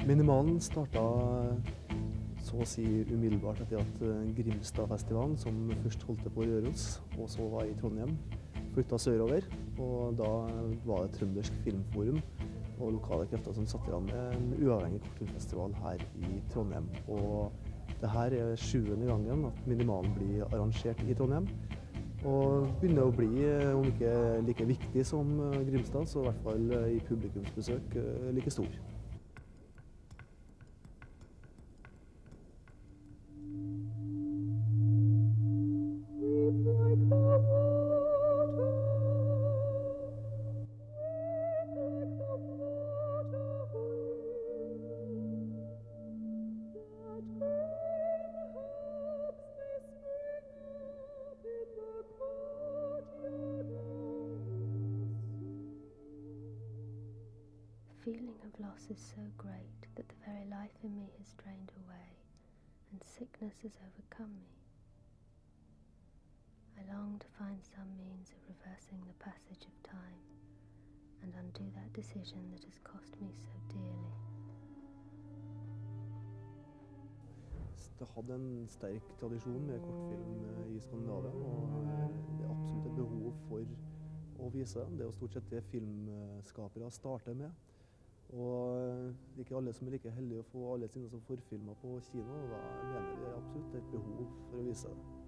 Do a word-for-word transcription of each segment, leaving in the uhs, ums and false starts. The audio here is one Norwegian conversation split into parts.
Minimalen startet så å si umiddelbart etter at Grimstadfestivalen, som først holdt på Røros, og så var i Trondheim, flyttet sørover. Og da var det Trøndersk Filmforum og lokale krefter som satte i gang med en uavhengig kortfilmfestival her i Trondheim. Og det her er sjuende gangen at Minimalen blir arrangert i Trondheim. Og begynner å bli, om ikke like viktig som Grimstad, så i hvert fall i publikumsbesøk like stor. The feeling of loss is so great that the very life in me has drained away, and sickness has overcome me. I long to find some means of reversing the passage of time, and undo that decision that has cost me so dearly. Det hadde en sterk tradisjon med kortfilm i Skandinavia, og det er absolutt et behov for å vise den. Det er jo stort sett det filmskapere starter med. Og det er ikke alle som er like heldige å få alle sine som forfilmer på kino, og da mener vi det er absolutt et behov for å vise det.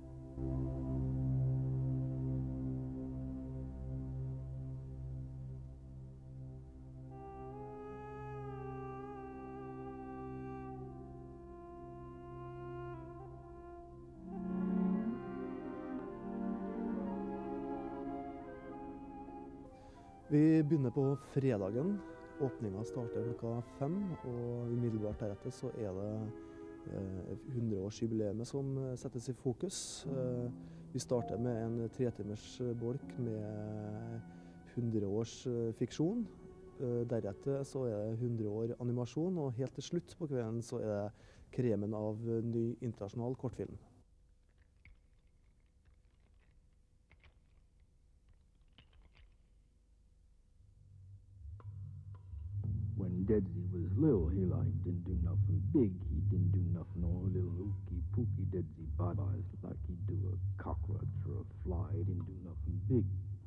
Vi begynner på fredagen. Åpningen starter klokka fem, og umiddelbart deretter så er det eh, hundreårsjubileet som settes i fokus. Eh, vi starter med en tretimers bolk med hundre års fiksjon. Eh, deretter så er det hundre år animasjon, og helt til slutt på kvelden så er det kremen av ny internasjonal kortfilm. When Deadsy was little, he like didn't do nothing big. He didn't do nothing on little ookie pookie Deadsy bodies like he'd do a cockroach or a fly. He didn't do nothing big.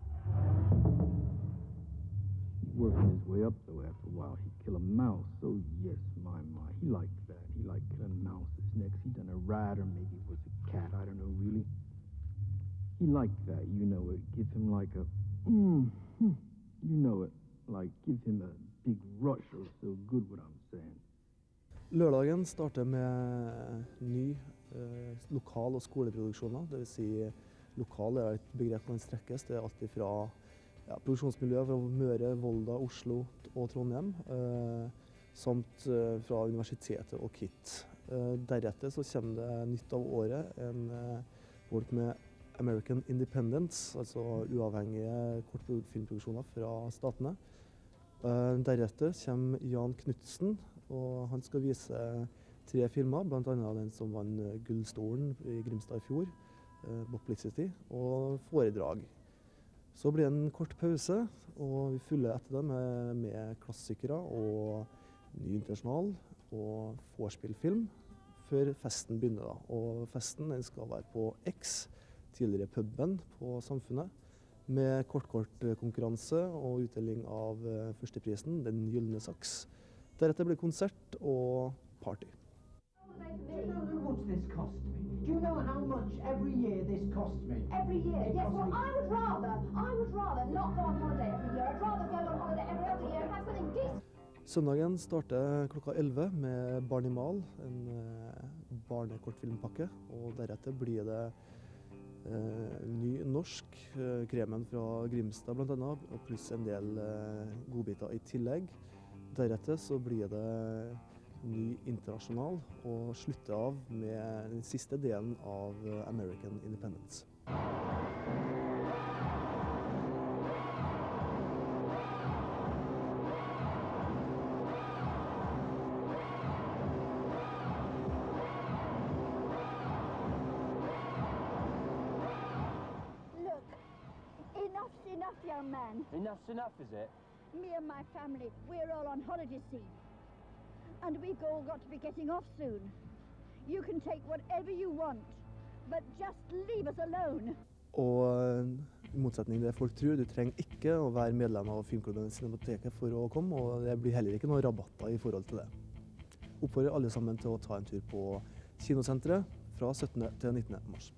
Working his way up though, after a while, he'd kill a mouse. Oh yes, my my, he liked that. He liked killing mouses. Next, he done a rat, or maybe it was a cat. I don't know really. He liked that, you know it. Give him like a, mm, hmm, you know it. Like give him a big rush or so good what I'm saying. Lørdagen starter med ny eh, lokal- og skoleproduksjoner. Det vil si, lokal er et begrep som kan strekkes. Det er alltid fra ja, produksjonsmiljøet fra Møre, Volda, Oslo og Trondheim, eh, samt eh, fra universitetet og K I T. Eh, deretter så kommer det nytt av året, en eh, bolk med American Independence, altså uavhengige kortfilmproduksjoner fra statene. Uh, deretter kommer Jan Knutsen, og han skal vise tre filmer, blant annet den som vann Gullstolen i Grimstad i fjor, uh, Publicity, og foredrag. Så blir det en kort pause, og vi fyller etter det med, med klassikere og ny internasjonal og vorspiel-film, før festen begynner da. Og festen den skal være på X, tidligere puben på Samfunnet, med kort-kort-konkurranse og utdeling av uh, førsteprisen, den gyllene saks. Deretter blir konsert og party. Do you know how much this cost me? Do you know how much every year this costs me? Every year? It Yes, costs well, me- I would rather, I would rather not go on holiday every year. I'd rather go on holiday every other year and have something decent. Søndagen starter klokka elleve med Barnimal, en uh, barnekortfilmpakke, og deretter blir det Uh, ny norsk, uh, kremen fra Grimstad blant annet, og pluss en del uh, godbiter i tillegg. Deretter så blir det ny internasjonal, og slutter av med den siste delen av uh, American Independence. Enough's enough, young man. Enough's enough, is it? Me and my family, we're all on holiday, see. And we've all got to be getting off soon. You can take whatever you want, but just leave us alone. Og i motsetning til det folk tror, du trenger ikke å være medlem av Filmklubben Cinemateket for å komme, og det blir heller ikke noen rabatter i forhold til det. Oppfordrer alle sammen til å ta en tur på Kinosenteret fra syttende til nittende mars.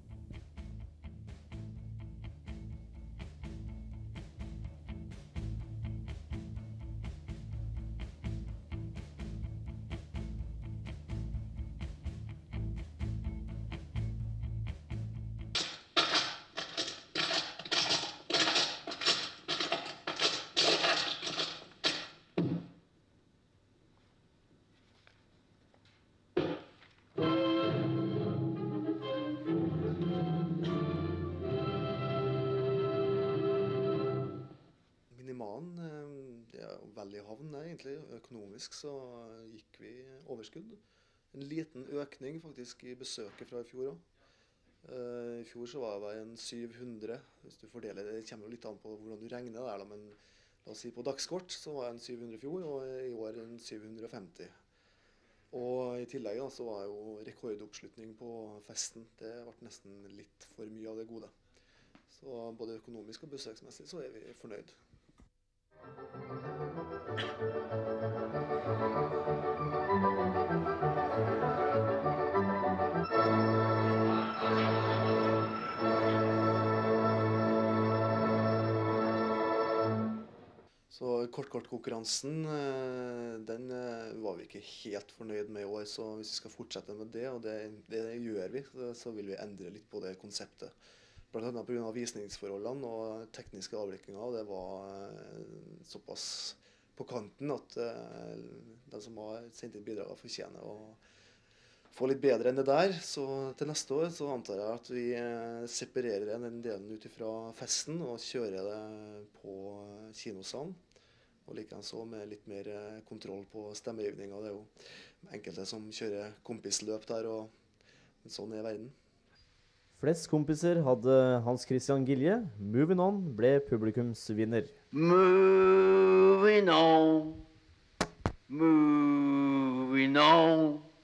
Veldig havn, egentlig. Økonomisk så gikk vi overskudd. En liten økning faktisk i besøket fra i fjor også. Uh, I fjor så var det en syv hundre, hvis du fordeler det, det kommer jo litt an på hvordan du regner det der, da, men la oss si på dagskort så var det en syv hundre i fjor, og i år en syv hundre femti. Og i tillegg da, så var det jo rekordoppslutning på festen. Det ble nesten litt for mye av det gode. Så både økonomisk og besøksmessig så er vi fornøyd. Så kort-kort-konkurransen, den var vi ikke helt fornøyd med i år, så hvis vi skal fortsette med det, og det, det gjør vi, så vil vi endre litt på det konseptet. Blant annet på grunn av visningsforholdene og tekniske avviklinger, det var såpass på kanten at de som har sendt inn bidrag fortjener å få litt bedre enn det der. Så til neste år så antar jeg at vi separerer den delen ut fra festen og kjører det på kinosalen. Og likenså med litt mer kontroll på stemmegivninga. Det er jo enkelte som kjører kompisløp der, og sånn er verden. Flest kompiser hadde Hans Christian Gilje. Moving On ble publikumsvinner. Moving on, moving on.